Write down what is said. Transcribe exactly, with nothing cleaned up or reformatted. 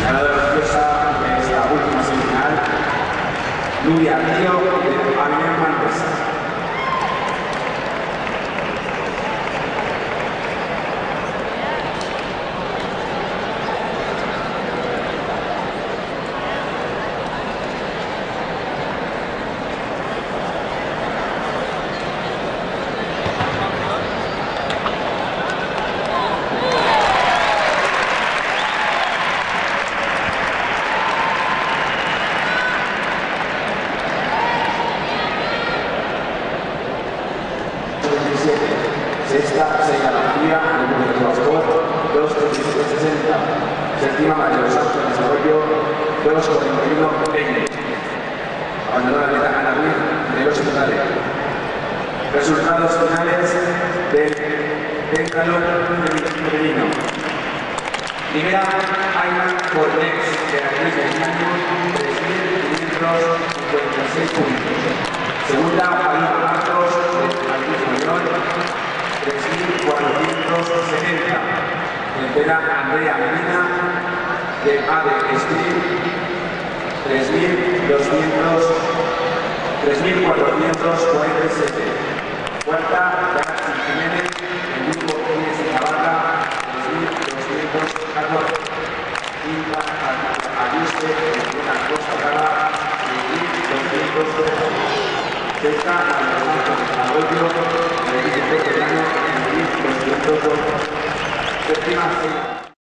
Ganadora preciosa de esta última semifinal, Nuria Tío de Avenida Manresa. Sexta, Seina García, de Puerto Pastor, dos treinta y sesenta. Séptima, María Santo de Desarrollo, dos cuarenta y uno veinte. Abandonada la Ana Ruiz, de ocho totales. Resultados finales del Péndulo femenino. Primera, Ayman Cortés, de la Cruz de España, tres mil quinientos cincuenta y seis puntos. Segunda, Paloma Marcos, de la Cruz de Mayor, tres mil cuatrocientos setenta. Tercera, Andrea Medina, de A D Stream, tres mil cuatrocientos cuarenta y siete. Cuarta, Galaxy Jiménez, del grupo Inés y Navarra, tres mil doscientos catorce. Quinta, Ayuste, de la Costa Brava, tres mil doscientos trece. Sexta, María Santo de Desarrollo, de Vicente Quedano, tres mil doscientos doce. Séptima,